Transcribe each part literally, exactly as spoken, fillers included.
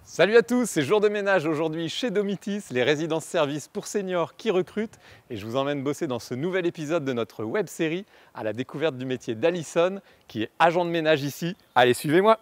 Salut à tous, c'est jour de ménage aujourd'hui chez Domitis, les résidences-services pour seniors qui recrutent. Et je vous emmène bosser dans ce nouvel épisode de notre web-série à la découverte du métier d'Alison, qui est agent de ménage ici. Allez, suivez-moi.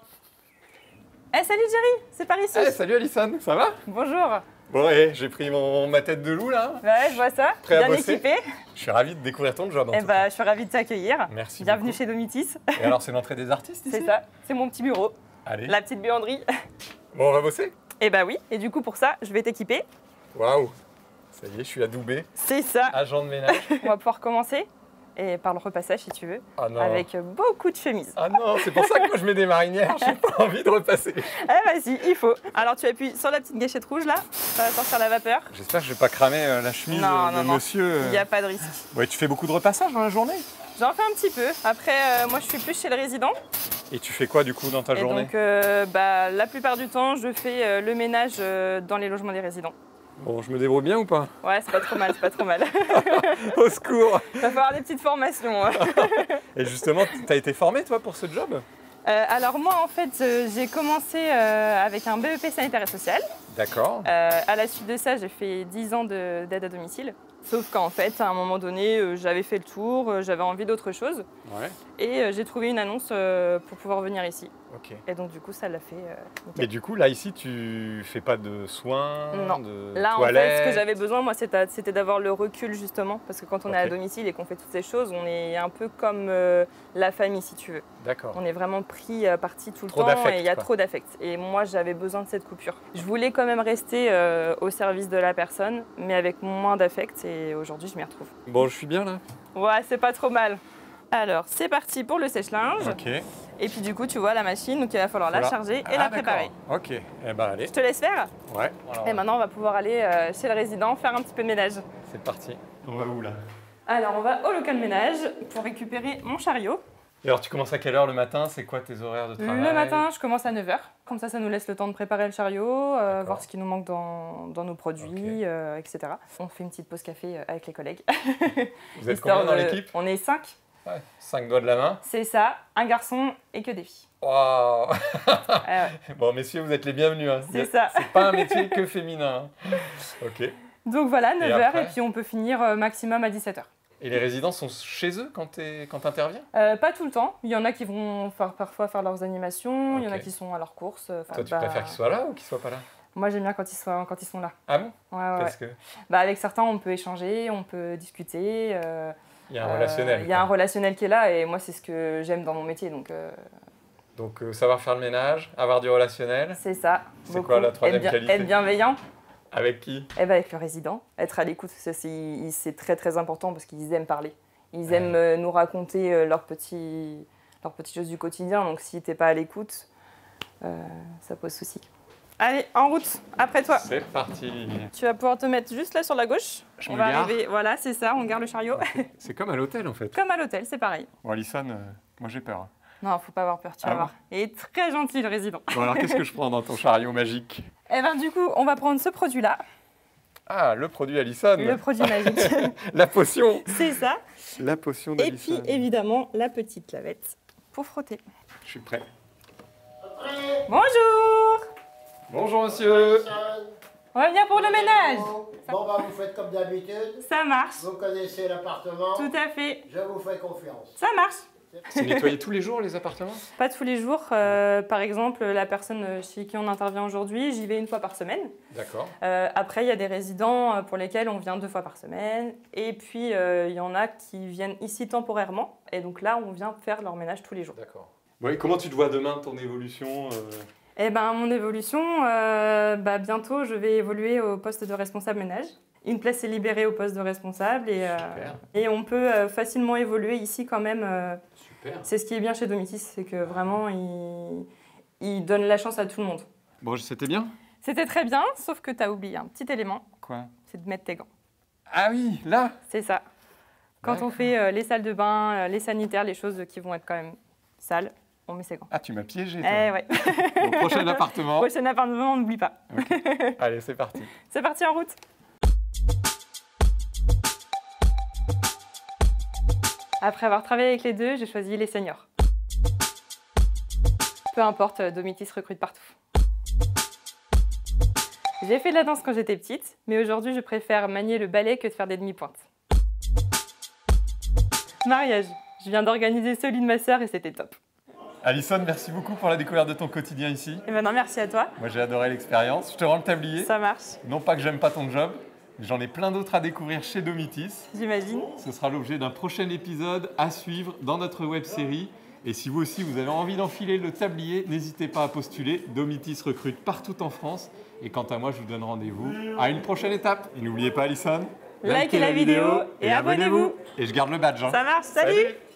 Eh hey, salut Jerry, c'est par ici. Hey, salut Alison, ça va? Bonjour. Bon, ouais, j'ai pris mon, ma tête de loup là. Ouais, je vois ça, prêt bien à bosser. équipé. Je suis ravi de découvrir ton job en Eh tout bah, cas. je suis ravie de t'accueillir. Merci Bienvenue beaucoup. chez Domitis. Et alors, c'est l'entrée des artistes ici? C'est ça, c'est mon petit bureau. Allez. La petite buanderie. Bon, on va bosser? Eh bah oui, et du coup pour ça, je vais t'équiper. Waouh, ça y est, je suis adoubé. C'est ça. Agent de ménage. On va pouvoir commencer, et par le repassage si tu veux, Ah non. avec beaucoup de chemises. Ah non, c'est pour ça que moi je mets des marinières, j'ai pas envie de repasser. Eh vas-y, il faut. Alors tu appuies sur la petite gâchette rouge là, ça va sortir la vapeur. J'espère que je vais pas cramer euh, la chemise Non, euh, de non, non. monsieur. Il n'y a pas de risque. Ouais, tu fais beaucoup de repassage dans la journée? J'en fais un petit peu. Après, euh, moi je suis plus chez le résident. Et tu fais quoi du coup dans ta Et journée? donc, euh, bah, la plupart du temps, je fais euh, le ménage euh, dans les logements des résidents. Bon, je me débrouille bien ou pas? Ouais, c'est pas trop mal, c'est pas trop mal. Au secours! Il va falloir des petites formations. Et justement, tu as été formé toi pour ce job? Euh, alors moi, en fait, euh, j'ai commencé euh, avec un B E P sanitaire et social. D'accord. Euh, à la suite de ça, j'ai fait dix ans de- d'aide à domicile. Sauf qu'en fait, à un moment donné, euh, j'avais fait le tour, euh, j'avais envie d'autre chose. Ouais, Et euh, j'ai trouvé une annonce euh, pour pouvoir venir ici. ok. Et donc du coup, ça l'a fait euh, nickel. Mais du coup, là ici, tu fais pas de soins, Non. de Là, en toilettes? fait, ce que j'avais besoin, moi, c'était c'était d'avoir le recul, justement. Parce que quand on est à Ok. domicile et qu'on fait toutes ces choses, on est un peu comme euh, la famille, si tu veux. D'accord. On est vraiment pris à partie tout le Trop temps d'affect, et il y a quoi. trop d'affect. Et moi, j'avais besoin de cette coupure. Je voulais quand même rester euh, au service de la personne, mais avec moins d'affect. Et aujourd'hui, je m'y retrouve. Bon, je suis bien là? Ouais, c'est pas trop mal. Alors, c'est parti pour le sèche-linge. Ok. Et puis, du coup, tu vois la machine, donc il va falloir la Voilà. charger et Ah, la préparer. d'accord. Ok, eh ben allez. Je te laisse faire. Ouais. Alors, Et maintenant, on va pouvoir aller euh, chez le résident faire un petit peu de ménage. c'est parti. On va où là? Alors, on va au local ménage pour récupérer mon chariot. Et alors, tu commences à quelle heure le matin? C'est quoi tes horaires de travail? Le matin, je commence à neuf heures. Comme ça, ça nous laisse le temps de préparer le chariot, euh, D'accord. voir ce qui nous manque dans, dans nos produits, Ok. euh, et cetera. On fait une petite pause café euh, avec les collègues. Vous êtes Histoire combien dans de- l'équipe? On est cinq. Ouais. Cinq doigts de la main. C'est ça, un garçon et que des filles. Waouh! Ah ouais. Bon, messieurs, vous êtes les bienvenus. Hein. C'est ça. C'est pas un métier que féminin. hein. Ok. Donc voilà, neuf heures après et puis on peut finir euh, maximum à dix-sept heures. Et les résidents sont chez eux quand tu quand interviens? Euh, pas tout le temps. Il y en a qui vont faire, parfois faire leurs animations, il y en a Ok. qui sont à leurs courses. Enfin, Toi, tu bah, préfères qu'ils soient là ou qu'ils soient pas là? Moi, j'aime bien quand ils, soient, quand ils sont là. Ah bon? Ouais, ouais, Parce ouais. que Bah, avec certains, on peut échanger, on peut discuter. euh, il y a un euh, relationnel. Il y a un quoi. relationnel qui est là et moi, c'est ce que j'aime dans mon métier. Donc, euh, Donc, euh, savoir faire le ménage, avoir du relationnel. c'est ça. C'est beaucoup. quoi la troisième être, bien- qualité? Être bienveillant. Avec qui? Eh ben, avec le résident, être à l'écoute, ça, c'est c'est très très important parce qu'ils aiment parler. Ils Ouais. aiment euh, nous raconter euh, leurs petits, leurs petites choses du quotidien. Donc si t'es pas à l'écoute, euh, ça pose souci. Allez, en route, après toi. C'est parti. Tu vas pouvoir te mettre juste là sur la gauche. Je on me va gare. arriver, voilà, c'est ça, on gare le chariot. C'est comme à l'hôtel en fait. Comme à l'hôtel, c'est pareil. Bon, Alison, euh, moi j'ai peur. Non, faut pas avoir peur, tu Ah vas bon voir. Il est très gentil le résident. Bon, alors qu'est-ce que je prends dans ton chariot magique? Eh ben du coup, on va prendre ce produit-là, Ah, le produit Alison. le produit magique. La potion. C'est ça. La potion Et d'Alison. puis évidemment, la petite lavette pour frotter. Je suis prêt. Bonjour. Bonjour monsieur. On va venir pour le ménage. Bon, bah, vous faites comme d'habitude. Ça marche. Vous connaissez l'appartement. Tout à fait. Je vous fais confiance. Ça marche. C'est nettoyé tous les jours les appartements? Pas tous les jours. Euh, par exemple, la personne chez qui on intervient aujourd'hui, j'y vais une fois par semaine. D'accord. Euh, après, il y a des résidents pour lesquels on vient deux fois par semaine. Et puis, euh, il y en a qui viennent ici temporairement. Et donc là, on vient faire leur ménage tous les jours. D'accord. Bon, et comment tu te vois demain, ton évolution? euh Eh ben, mon évolution, euh, bah, bientôt, je vais évoluer au poste de responsable ménage. Une place est libérée au poste de responsable et, euh, Super. et on peut euh, facilement évoluer ici quand même. euh, Super. c'est ce qui est bien chez Domitis, c'est que vraiment, il, il donne la chance à tout le monde. Bon, c'était bien? C'était très bien, sauf que tu as oublié un petit élément, Quoi? c'est de mettre tes gants. Ah oui, là? C'est ça. Quand on D'accord. fait euh, les salles de bain, euh, les sanitaires, les choses qui vont être quand même sales, on met ses gants. Ah, tu m'as piégé, toi. Eh ouais. Au prochain appartement. Prochain appartement, on n'oublie pas. Allez, c'est parti. C'est parti en route. Après avoir travaillé avec les deux, j'ai choisi les seniors. Peu importe, Domitis recrute partout. J'ai fait de la danse quand j'étais petite, mais aujourd'hui je préfère manier le ballet que de faire des demi-pointes. Mariage. Je viens d'organiser celui de ma sœur et c'était top. Alison, merci beaucoup pour la découverte de ton quotidien ici. Et maintenant, merci à toi. Moi, j'ai adoré l'expérience. Je te rends le tablier. Ça marche. Non pas que j'aime pas ton job, mais j'en ai plein d'autres à découvrir chez Domitis. J'imagine. Ce sera l'objet d'un prochain épisode à suivre dans notre web-série. Et si vous aussi, vous avez envie d'enfiler le tablier, n'hésitez pas à postuler. Domitis recrute partout en France. Et quant à moi, je vous donne rendez-vous à une prochaine étape. Et n'oubliez pas, Alison, likez la vidéo et abonnez-vous. Et je garde le badge. Hein. Ça marche, salut, salut.